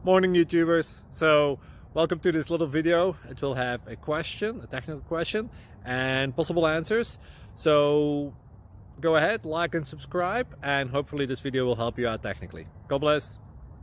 Morning YouTubers. So welcome to this little video. It will have a question, a technical question, and possible answers. So go ahead, like and subscribe, and hopefully this video will help you out technically. God bless.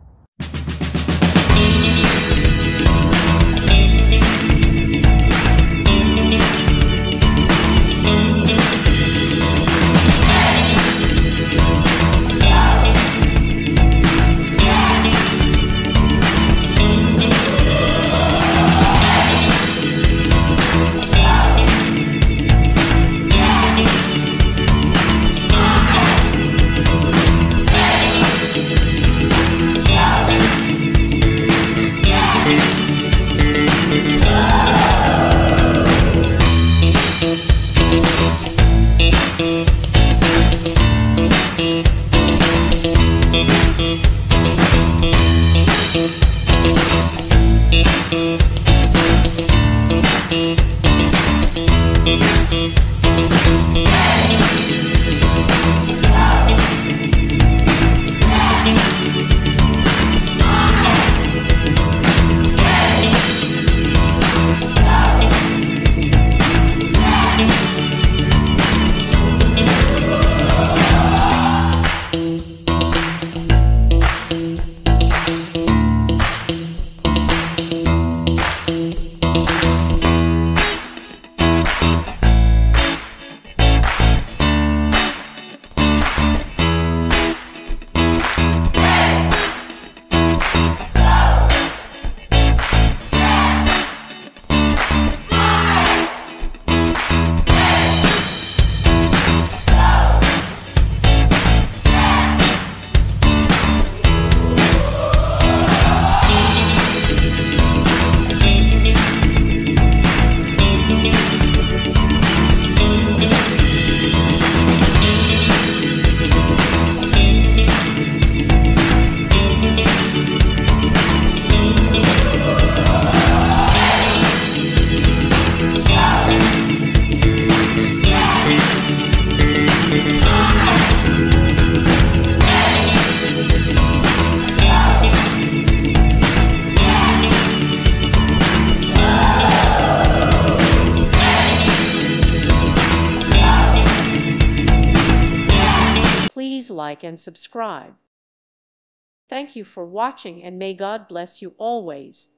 Please like and subscribe. Thank you for watching, and may God bless you always.